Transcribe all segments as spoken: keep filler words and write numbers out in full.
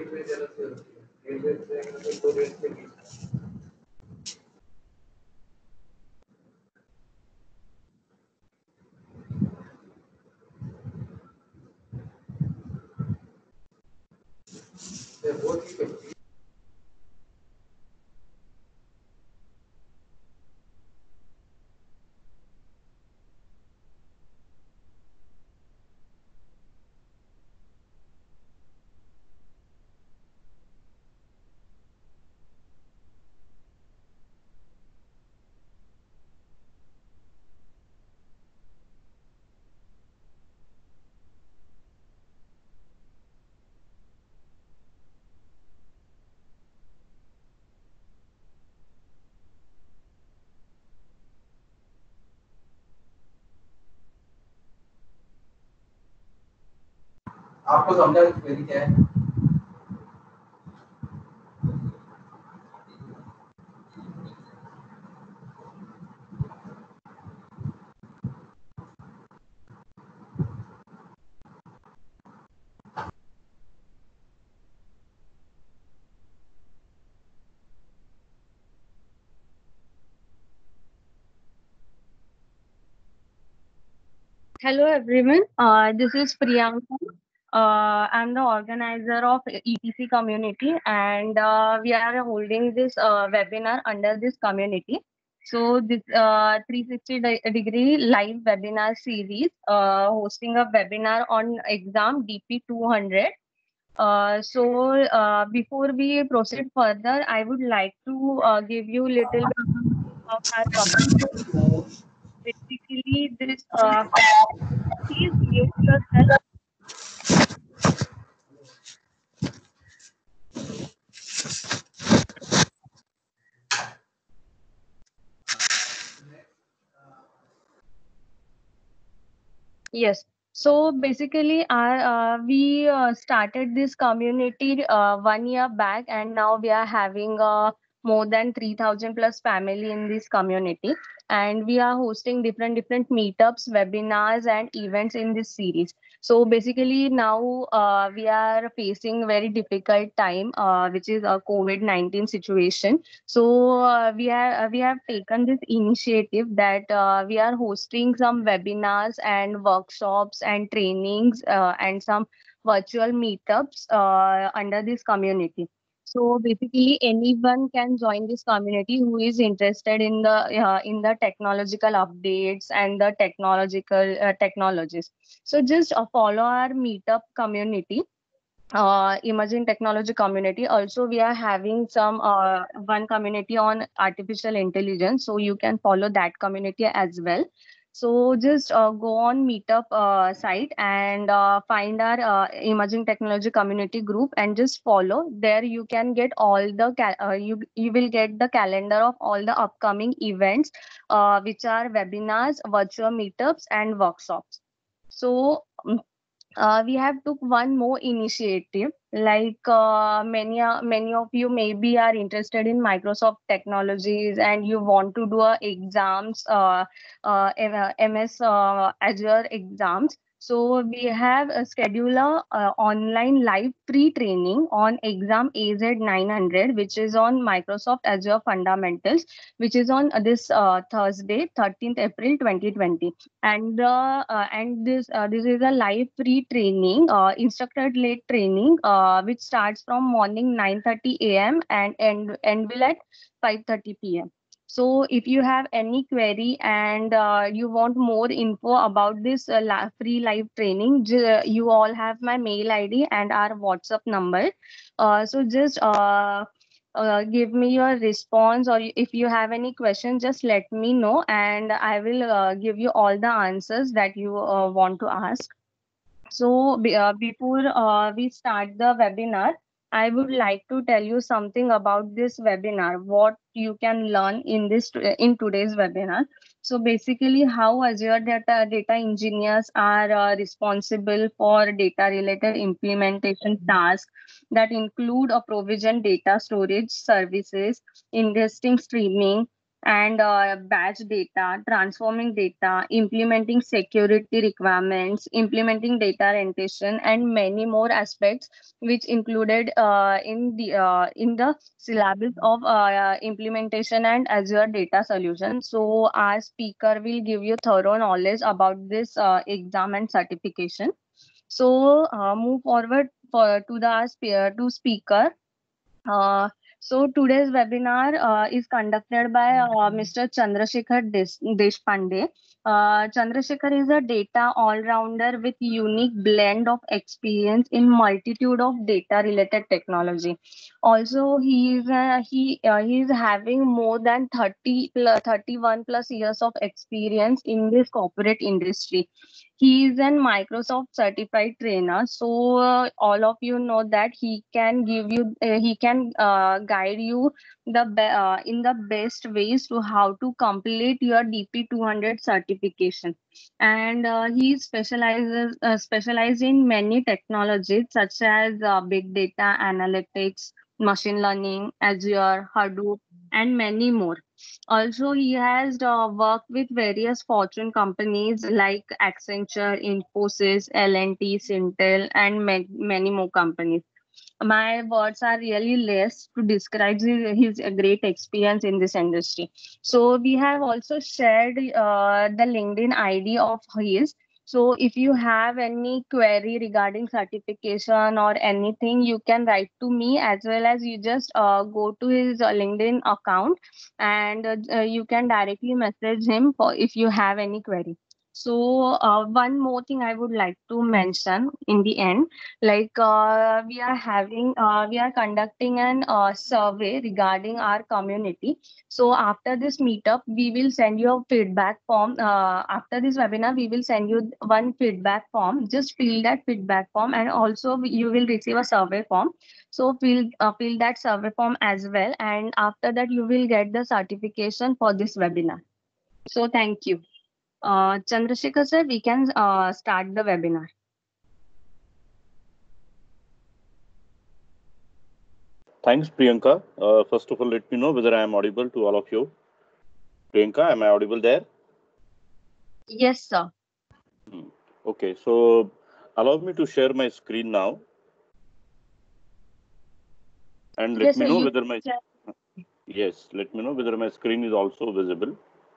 आपको समझा क्वेरी क्या है? Hello everyone, uh, this is Priyanka. Uh, I'm the organizer of E T C community and uh, we are holding this uh, webinar under this community. So this uh, three sixty de- degree live webinar series uh, hosting a webinar on exam D P two hundred. Uh, so uh, before we proceed further, I would like to uh, give you little bit of our community. Basically, this uh, please mute yourself. Yes. So basically, our, uh, we uh, started this community uh, one year back, and now we are having uh, more than three thousand plus family in this community. And we are hosting different different meetups, webinars, and events in this series. So basically, now uh, we are facing very difficult time, uh, which is a COVID nineteen situation. So uh, we are uh, we have taken this initiative that uh, we are hosting some webinars and workshops and trainings uh, and some virtual meetups uh, under this community. So basically, anyone can join this community who is interested in the uh, in the technological updates and the technological uh, technologies. So just uh, follow our meetup community, uh, emerging technology community. Also, we are having some uh, one community on artificial intelligence, so you can follow that community as well. So just uh, go on meetup uh, site and uh, find our uh, emerging technology community group and just follow there. You can get all the cal- uh, you you will get the calendar of all the upcoming events, uh, which are webinars, virtual meetups, and workshops. So mm, uh, we have took one more initiative, like uh, many uh, many of you maybe are interested in Microsoft technologies and you want to do uh, exams, uh, uh, M- ms uh, Azure exams. So we have a scheduler uh, online live free training on exam A Z nine hundred, which is on Microsoft Azure fundamentals, which is on uh, this uh, Thursday thirteenth April twenty twenty. And uh, uh, and this uh, this is a live free training, uh, instructor led training, uh, which starts from morning nine thirty a m and end, end will at five thirty p m. So if you have any query and uh, you want more info about this uh, la- free live training, j- you all have my mail id and our WhatsApp number. Uh, so just uh, uh, give me your response, or if you have any questions, just let me know and I will uh, give you all the answers that you uh, want to ask. So be- uh, before uh, we start the webinar, I would like to tell you something about this webinar, what you can learn in this in today's webinar. So basically, how Azure data data engineers are uh, responsible for data related implementation tasks that include a provision data storage services, ingesting, streaming, and uh, batch data, transforming data, implementing security requirements, implementing data orientation, and many more aspects, which included uh, in the uh, in the syllabus of uh, implementation and Azure data solution. So our speaker will give you thorough knowledge about this uh, exam and certification. So uh, move forward for to the spe- to speaker. Uh, so today's webinar uh, is conducted by uh, Mister Chandrasekhar Des- Deshpande. Uh, Chandrasekhar is a data all-rounder with unique blend of experience in multitude of data-related technology. Also, he is uh, he uh, he is having more than thirty plus, thirty-one plus years of experience in this corporate industry. He is an Microsoft certified trainer, so uh, all of you know that he can give you, uh, he can uh, guide you the be- uh, in the best ways to how to complete your D P two hundred certification. And uh, he specializes uh, specialized in many technologies such as uh, big data analytics, machine learning, Azure, Hadoop, and many more. Also, he has uh, worked with various Fortune companies like Accenture, Infosys, L and T, Syntel, and ma- many more companies. My words are really less to describe his, his great experience in this industry. So we have also shared uh, the LinkedIn I D of his. So if you have any query regarding certification or anything, you can write to me, as well as you just uh, go to his uh, LinkedIn account, and uh, uh, you can directly message him for if you have any query. So uh, one more thing I would like to mention in the end, like uh, we are having uh, we are conducting an uh, survey regarding our community. So after this meetup we will send you a feedback form. Uh, after this webinar we will send you one feedback form. Just fill that feedback form, and also you will receive a survey form. So fill uh, fill that survey form as well, and after that you will get the certification for this webinar. So thank you. uh, Chandrasekhar sir, we can uh, start the webinar. Thanks, Priyanka. Uh, first of all, let me know whether I am audible to all of you. Priyanka, am I audible there? Yes, sir. Hmm. Okay, so allow me to share my screen now. And let Yes, me sir. know You whether my... Yes, let me know whether my screen is also visible.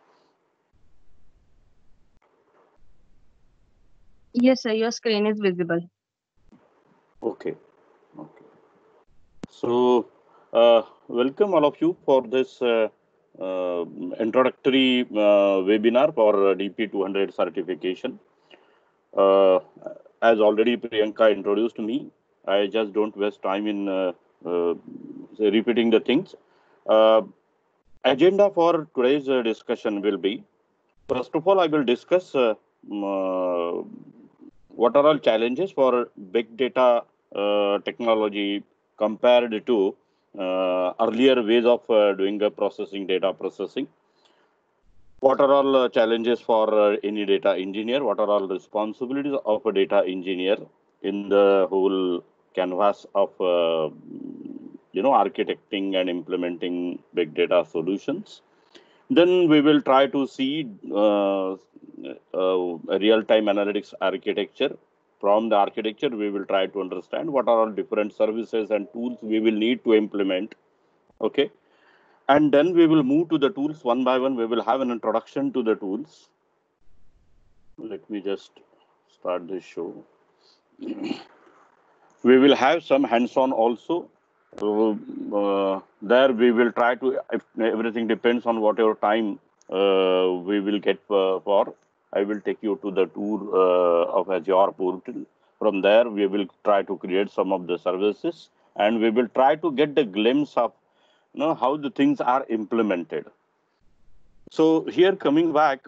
Yes, sir. Your screen is visible. Okay. Okay. So, uh, welcome all of you for this uh, uh, introductory uh, webinar for uh, D P two hundred certification. Uh, as already Priyanka introduced me, I just don't waste time in uh, uh, repeating the things. Uh, agenda for today's uh, discussion will be, first of all, I will discuss uh, uh, what are all challenges for big data uh, technology compared to uh, earlier ways of uh, doing the processing, data processing. What are all uh, challenges for uh, any data engineer? What are all responsibilities of a data engineer in the whole canvas of uh, you know architecting and implementing big data solutions? Then we will try to see uh, uh, a real-time analytics architecture. From the architecture, we will try to understand what are all different services and tools we will need to implement. Okay. And then we will move to the tools one by one. We will have an introduction to the tools. Let me just start this show. We will have some hands-on also. Uh, uh, there we will try to, if everything depends on whatever time uh, we will get uh, for, I will take you to the tour uh, of Azure portal. From there, we will try to create some of the services, and we will try to get the glimpse of you know how the things are implemented. So here coming back,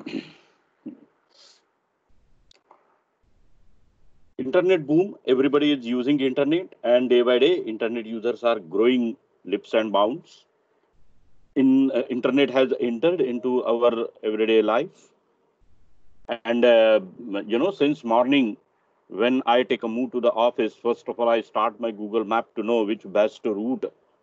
internet boom, everybody is using internet, and day by day, internet users are growing leaps and bounds. In uh, internet has entered into our everyday life, and uh, you know since morning when I take a move to the office, first of all I start my Google Map to know which best route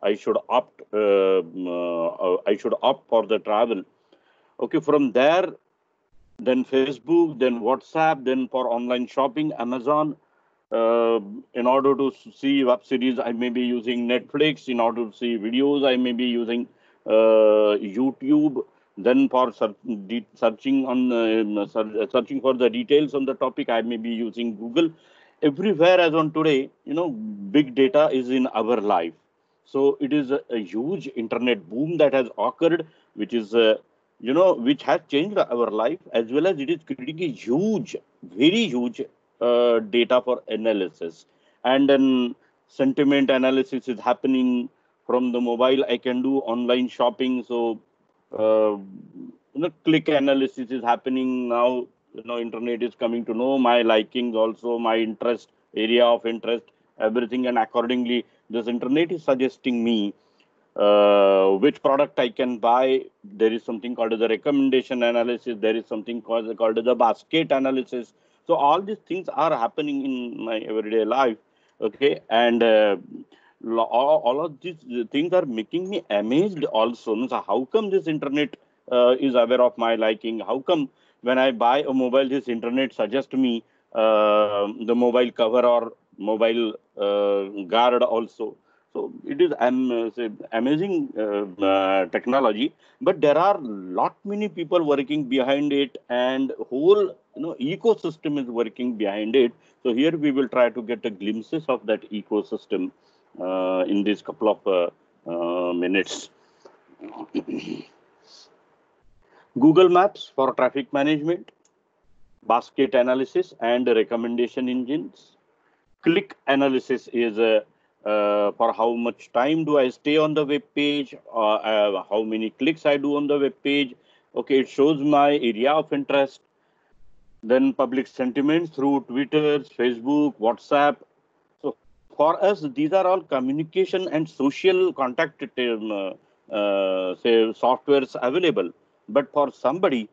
I should opt. Uh, uh, I should opt for the travel. Okay, from there, then Facebook, then WhatsApp, then for online shopping, Amazon. Uh, in order to see web series, I may be using Netflix. In order to see videos, I may be using uh, YouTube. Then for search, de- searching on uh, ser- searching for the details on the topic, I may be using Google. Everywhere as on today, you know, big data is in our life. So it is a, a huge internet boom that has occurred, which is uh, you know, which has changed our life, as well as it is creating a huge, very huge uh, data for analysis. And then sentiment analysis is happening from the mobile. I can do online shopping. So, uh, you know, click analysis is happening now. You know, internet is coming to know my likings, also my interest, area of interest, everything. And accordingly, this internet is suggesting me uh, which product I can buy. There is something called the recommendation analysis. There is something called, called the basket analysis. So all these things are happening in my everyday life. Okay, and uh, lo- all, all of these things are making me amazed also. So how come this internet uh, is aware of my liking? How come when I buy a mobile, this internet suggests me uh, the mobile cover or mobile uh, guard also? So it is am, say, amazing uh, uh, technology, but there are lot many people working behind it, and whole you know ecosystem is working behind it. So here we will try to get a glimpses of that ecosystem uh, in this couple of uh, uh, minutes. Google Maps for traffic management, basket analysis and recommendation engines. Click analysis is uh, uh, for how much time do I stay on the web page, uh, uh, how many clicks I do on the web page. Okay, it shows my area of interest. Then public sentiments through Twitter, Facebook, WhatsApp. So for us, these are all communication and social contact um, uh, uh, say softwares available. But for somebody,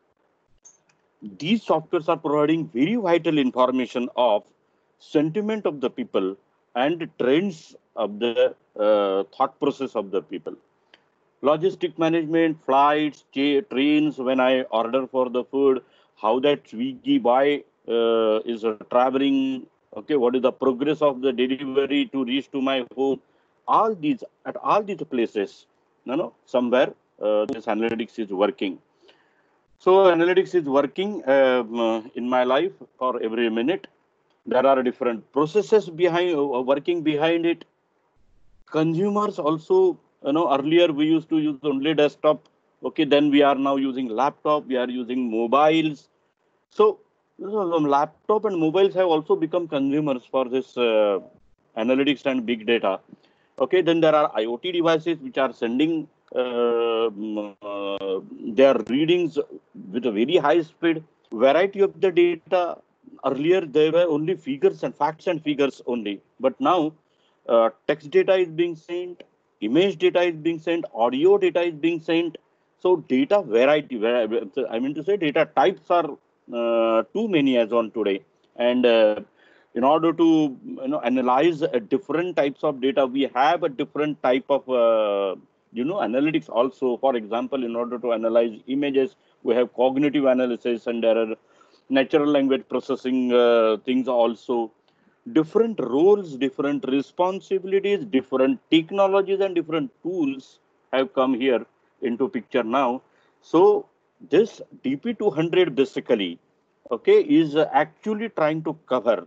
these softwares are providing very vital information of sentiment of the people and trends of the uh, thought process of the people. Logistic management, flights, trains, when I order for the food, how that Swiggy boy uh, is uh, traveling, okay, what is the progress of the delivery to reach to my home. All these, at all these places, you know, somewhere uh, this analytics is working. So analytics is working um, uh, in my life for every minute. There are different processes behind uh, working behind it. Consumers also, you know, earlier we used to use only desktop. Okay, then we are now using laptop. We are using mobiles. So, so laptop and mobiles have also become consumers for this uh, analytics and big data. Okay, then there are IoT devices which are sending uh, uh, their readings with a very high speed. Variety of the data. Earlier, there were only figures and facts and figures only. But now, uh, text data is being sent, image data is being sent, audio data is being sent. So data variety, I mean to say data types are uh, too many as on today. And uh, in order to you know analyze a different types of data, we have a different type of uh, you know analytics also. For example, in order to analyze images, we have cognitive analysis, and there are natural language processing uh, things also. Different roles, different responsibilities, different technologies and different tools have come here into picture now. So this D P two hundred basically, okay, is actually trying to cover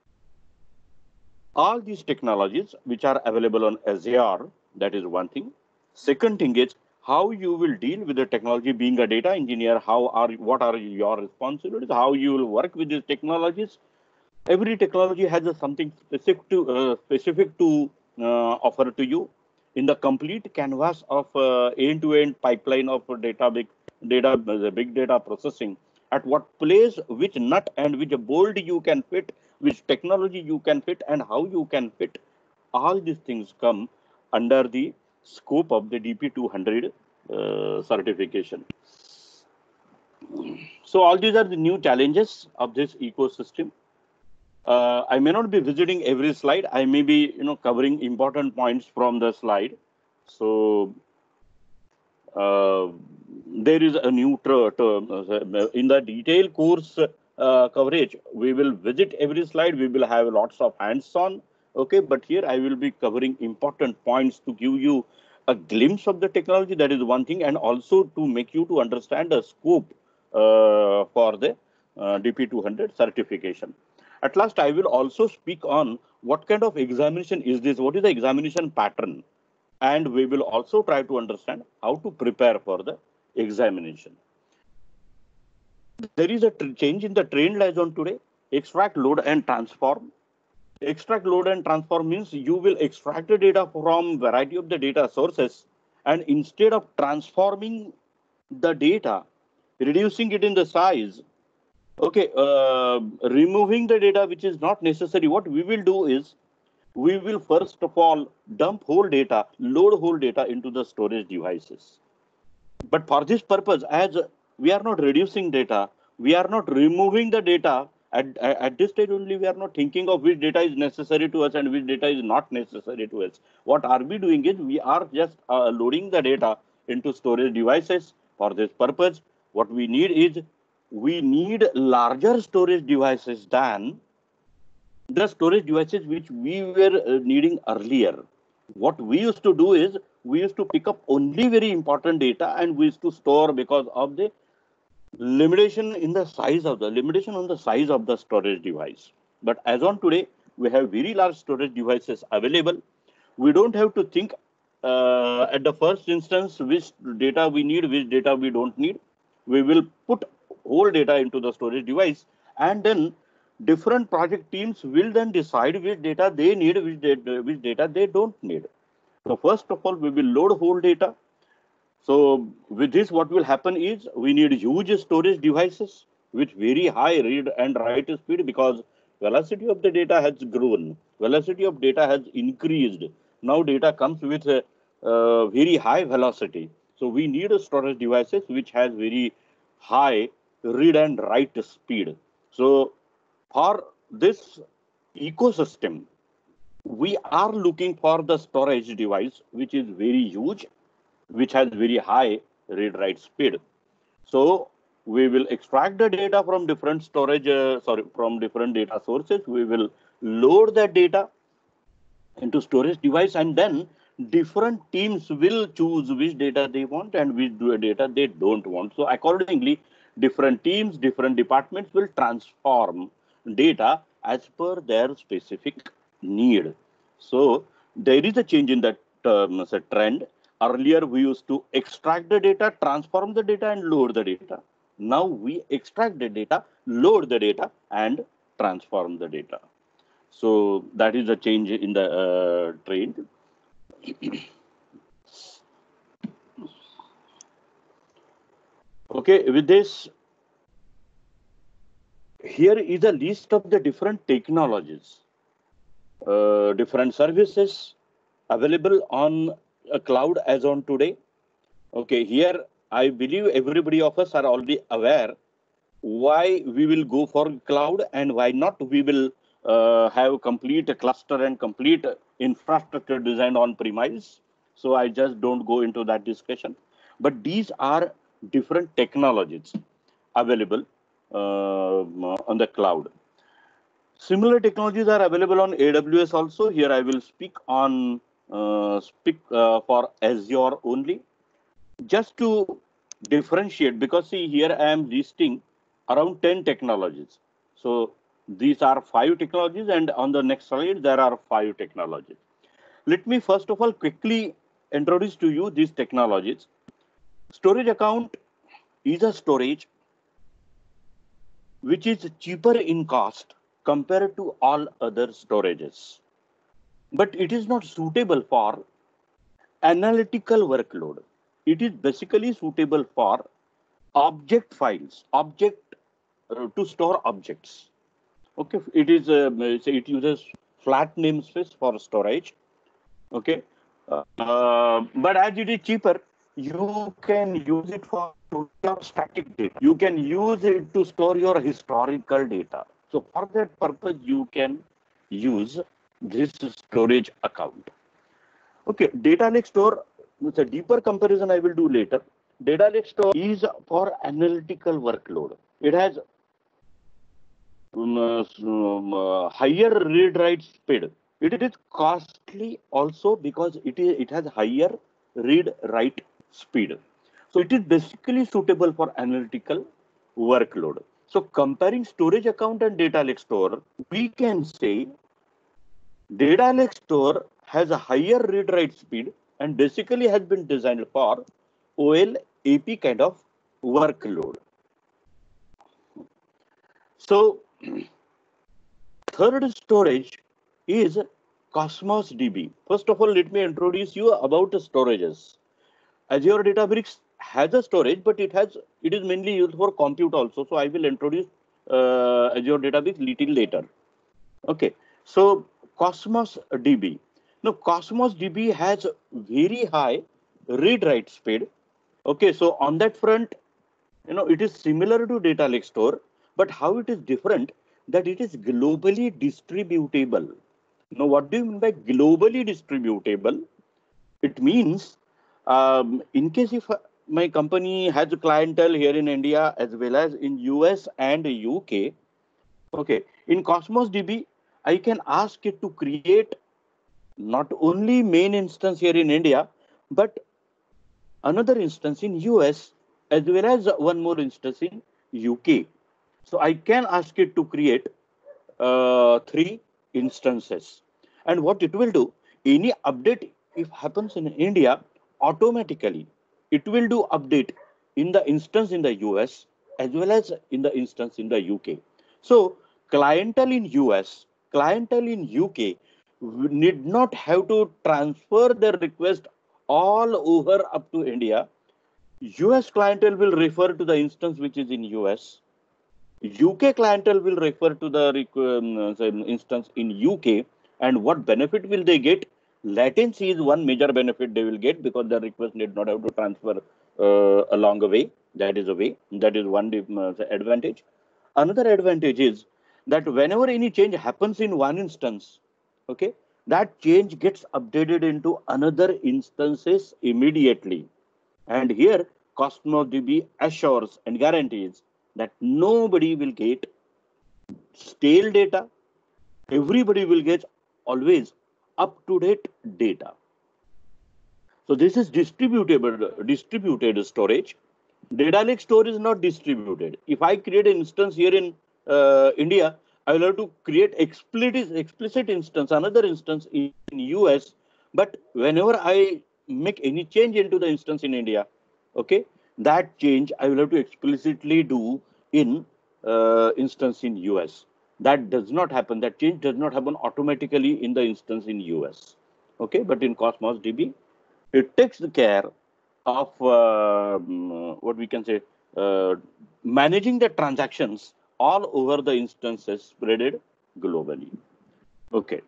all these technologies which are available on Azure. That is one thing. Second thing is how you will deal with the technology. Being a data engineer, how are what are your responsibilities? How you will work with these technologies? Every technology has a something specific to uh, specific to uh, offer to you. In the complete canvas of uh, end-to-end pipeline of data big data uh, big data processing, at what place, which nut and which bolt you can fit, which technology you can fit, and how you can fit, all these things come under the scope of the D P two hundred uh, certification. So all these are the new challenges of this ecosystem. Uh, I may not be visiting every slide. I may be, you know, covering important points from the slide. So uh, there is a new term uh, in the detailed course uh, coverage. We will visit every slide. We will have lots of hands-on. Okay, but here I will be covering important points to give you a glimpse of the technology. That is one thing, and also to make you to understand the scope uh, for the uh, D P two hundred certification. At last, I will also speak on what kind of examination is this, what is the examination pattern, and we will also try to understand how to prepare for the examination. There is a change in the trend as on today, extract, load and transform. Extract, load and transform means you will extract the data from variety of the data sources, and instead of transforming the data, reducing it in the size, okay, uh, removing the data which is not necessary, what we will do is we will first of all dump whole data, load whole data into the storage devices. But for this purpose, as we are not reducing data, we are not removing the data. At, at this stage only, we are not thinking of which data is necessary to us and which data is not necessary to us. What are we doing is we are just uh, loading the data into storage devices. For this purpose, what we need is we need larger storage devices than the storage devices which we were uh, needing earlier. What we used to do is we used to pick up only very important data and we used to store because of the limitation in the size of the limitation on the size of the storage device. But as on today, we have very large storage devices available. We don't have to think uh, at the first instance which data we need, which data we don't need. We will put whole data into the storage device, and then different project teams will then decide which data they need, which data, which data they don't need. So first of all, we will load whole data. So with this, what will happen is we need huge storage devices with very high read and write speed, because velocity of the data has grown, velocity of data has increased. Now data comes with a, uh, very high velocity. So we need a storage devices which has very high read and write speed. So for this ecosystem, we are looking for the storage device which is very huge, which has very high read write speed. So we will extract the data from different storage, uh, sorry, from different data sources. We will load that data into storage device, and then different teams will choose which data they want and which data they don't want. So accordingly, different teams, different departments will transform data as per their specific need. So there is a change in that um, trend. Earlier, we used to extract the data, transform the data, and load the data. Now we extract the data, load the data, and transform the data. So that is a change in the uh, trend. Okay, with this, here is a list of the different technologies, uh, different services available on a cloud as on today. Okay, here I believe everybody of us are already aware why we will go for cloud and why not we will uh, have complete cluster and complete infrastructure designed on premise. So I just don't go into that discussion. But these are different technologies available uh, on the cloud. Similar technologies are available on A W S also. Here I will speak on uh, speak uh, for Azure only, just to differentiate, because see here I am listing around ten technologies. So these are five technologies, and on the next slide there are five technologies. Let me first of all quickly introduce to you these technologies. Storage account is a storage which is cheaper in cost compared to all other storages, but it is not suitable for analytical workload. It is basically suitable for object files, object uh, to store objects. Okay, it is uh, it uses flat namespace for storage. Okay, uh, uh, but as it is cheaper, you can use it for your static data. You can use it to store your historical data. So for that purpose, you can use this storage account. Okay, data lake store, with a deeper comparison I will do later. Data lake store is for analytical workload. It has um, uh, um, uh, higher read write speed. It is costly also because it is it has higher read write speed. So it is basically suitable for analytical workload. So comparing storage account and data lake store, we can say data lake store has a higher read write speed and basically has been designed for O L A P kind of workload. So third storage is Cosmos D B. First of all, let me introduce you about the storages. Azure Databricks has a storage, but it has it is mainly used for compute also. So I will introduce uh, Azure Databricks little later. Okay, so Cosmos D B. Now Cosmos D B has very high read-write speed. Okay, so on that front, you know, it is similar to data lake store, but how it is different that it is globally distributable. Now, what do you mean by globally distributable? It means um, in case if my company has a clientele here in India as well as in U S and U K, okay, in Cosmos D B, I can ask it to create not only main instance here in India, but another instance in U S as well as one more instance in U K. So I can ask it to create uh, three instances. And what it will do, any update if happens in India, automatically it will do update in the instance in the U S as well as in the instance in the U K. So clientele in U S, clientele in U K need not have to transfer their request all over up to India. U S clientele will refer to the instance which is in U S. U K clientele will refer to the um, instance in U K, and what benefit will they get? Latency is one major benefit they will get because the request need not have to transfer uh, along a way. That is a way. That is one uh, advantage. Another advantage is that whenever any change happens in one instance, okay, that change gets updated into another instances immediately. And here, Cosmos D B assures and guarantees that nobody will get stale data. Everybody will get always up-to-date data. So this is distributable, distributed storage. Data lake store is not distributed. If I create an instance here in uh, India, I will have to create explicit, explicit instance, another instance in U S. But whenever I make any change into the instance in India, okay, that change I will have to explicitly do in uh, instance in U S. That does not happen. That change does not happen automatically in the instance in U S. Okay, but in Cosmos D B, it takes the care of uh, what we can say uh, managing the transactions all over the instances spreaded globally. Okay.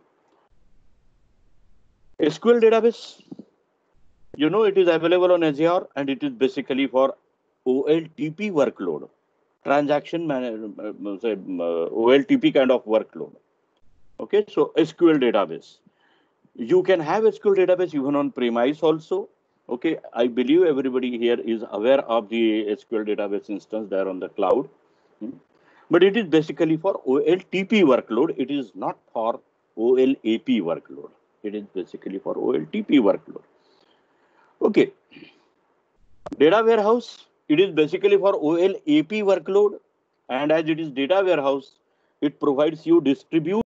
S Q L database, you know, it is available on Azure and it is basically for O L T P workload, transaction man uh, say, uh, O L T P kind of workload. Okay, so S Q L database. You can have S Q L database even on premise also. Okay, I believe everybody here is aware of the S Q L database instance there on the cloud. Hmm. But it is basically for O L T P workload. It is not for O L A P workload. It is basically for O L T P workload. Okay. Data warehouse, it is basically for O L A P workload. And as it is data warehouse, it provides you distribute